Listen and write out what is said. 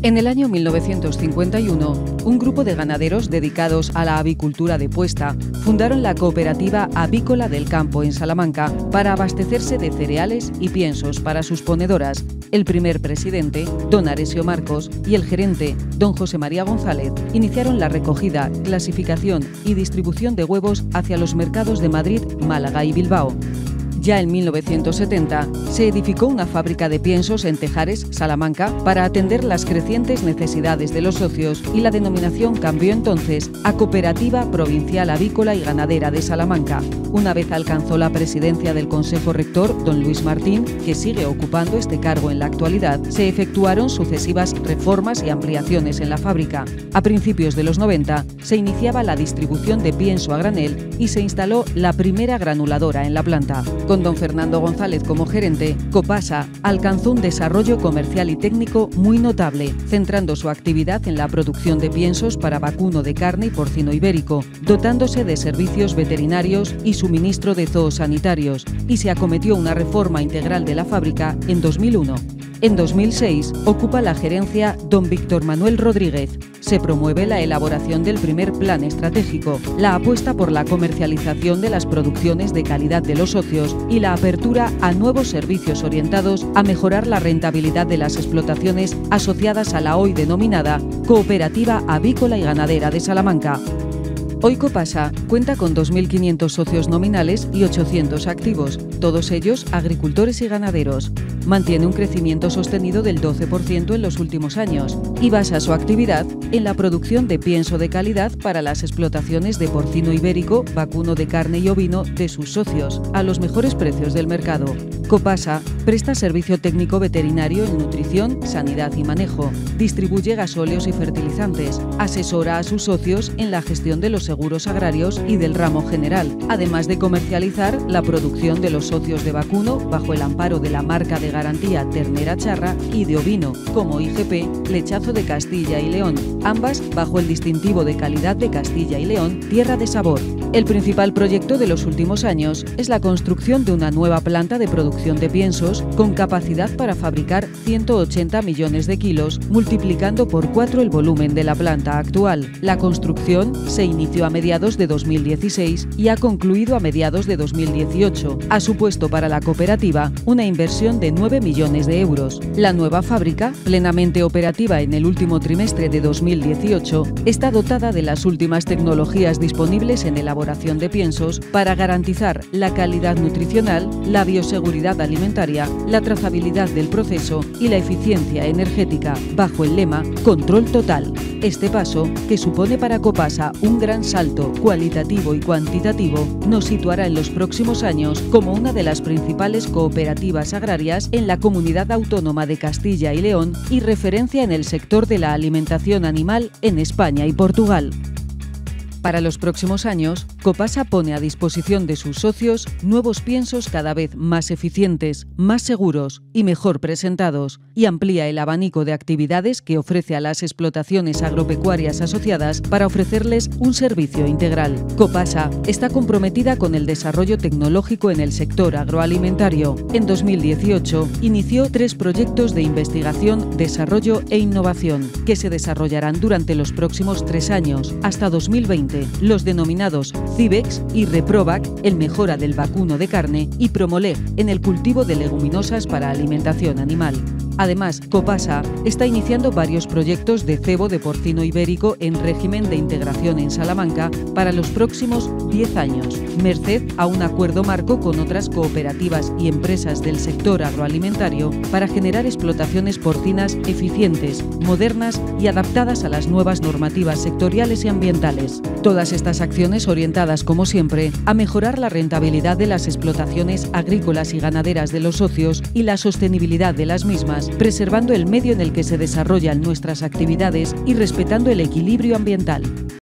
En el año 1951, un grupo de ganaderos dedicados a la avicultura de puesta fundaron la cooperativa avícola del campo en Salamanca para abastecerse de cereales y piensos para sus ponedoras. El primer presidente, don Aresio Marcos, y el gerente, don José María González, iniciaron la recogida, clasificación y distribución de huevos hacia los mercados de Madrid, Málaga y Bilbao. Ya en 1970 se edificó una fábrica de piensos en Tejares, Salamanca, para atender las crecientes necesidades de los socios, y la denominación cambió entonces a Cooperativa Provincial Avícola y Ganadera de Salamanca. Una vez alcanzó la presidencia del Consejo Rector, don Luis Martín, que sigue ocupando este cargo en la actualidad, se efectuaron sucesivas reformas y ampliaciones en la fábrica. A principios de los 90 se iniciaba la distribución de pienso a granel y se instaló la primera granuladora en la planta. Con don Fernando González como gerente, Copasa alcanzó un desarrollo comercial y técnico muy notable, centrando su actividad en la producción de piensos para vacuno de carne y porcino ibérico, dotándose de servicios veterinarios y suministro de zoosanitarios, y se acometió una reforma integral de la fábrica en 2001. En 2006 ocupa la gerencia don Víctor Manuel Rodríguez. Se promueve la elaboración del primer plan estratégico, la apuesta por la comercialización de las producciones de calidad de los socios y la apertura a nuevos servicios orientados a mejorar la rentabilidad de las explotaciones asociadas a la hoy denominada Cooperativa Avícola y Ganadera de Salamanca. Hoy Copasa cuenta con 2.500 socios nominales y 800 activos, todos ellos agricultores y ganaderos. Mantiene un crecimiento sostenido del 12% en los últimos años y basa su actividad en la producción de pienso de calidad para las explotaciones de porcino ibérico, vacuno de carne y ovino de sus socios, a los mejores precios del mercado. Copasa presta servicio técnico veterinario en nutrición, sanidad y manejo, distribuye gasóleos y fertilizantes, asesora a sus socios en la gestión de los seguros agrarios y del ramo general, además de comercializar la producción de los socios de vacuno bajo el amparo de la marca de garantía Ternera Charra y de ovino, como IGP, Lechazo de Castilla y León, ambas bajo el distintivo de calidad de Castilla y León, Tierra de Sabor. El principal proyecto de los últimos años es la construcción de una nueva planta de producción de piensos con capacidad para fabricar 180 millones de kilos, multiplicando por 4 el volumen de la planta actual. La construcción se inició a mediados de 2016 y ha concluido a mediados de 2018. Ha supuesto para la cooperativa una inversión de 9 millones de euros. La nueva fábrica, plenamente operativa en el último trimestre de 2018, está dotada de las últimas tecnologías disponibles en elaboración de piensos para garantizar la calidad nutricional, la bioseguridad alimentaria, la trazabilidad del proceso y la eficiencia energética, bajo el lema Control Total. Este paso, que supone para Copasa un gran salto cualitativo y cuantitativo, nos situará en los próximos años como una de las principales cooperativas agrarias en la Comunidad Autónoma de Castilla y León y referencia en el sector de la alimentación animal en España y Portugal. Para los próximos años, Copasa pone a disposición de sus socios nuevos piensos cada vez más eficientes, más seguros y mejor presentados, y amplía el abanico de actividades que ofrece a las explotaciones agropecuarias asociadas para ofrecerles un servicio integral. Copasa está comprometida con el desarrollo tecnológico en el sector agroalimentario. En 2018 inició 3 proyectos de investigación, desarrollo e innovación que se desarrollarán durante los próximos 3 años, hasta 2020. Los denominados Cibex y Reprovac en mejora del vacuno de carne y Promoleg en el cultivo de leguminosas para alimentación animal. Además, Copasa está iniciando varios proyectos de cebo de porcino ibérico en régimen de integración en Salamanca para los próximos 10 años, merced a un acuerdo marco con otras cooperativas y empresas del sector agroalimentario para generar explotaciones porcinas eficientes, modernas y adaptadas a las nuevas normativas sectoriales y ambientales. Todas estas acciones orientadas, como siempre, a mejorar la rentabilidad de las explotaciones agrícolas y ganaderas de los socios y la sostenibilidad de las mismas, preservando el medio en el que se desarrollan nuestras actividades y respetando el equilibrio ambiental.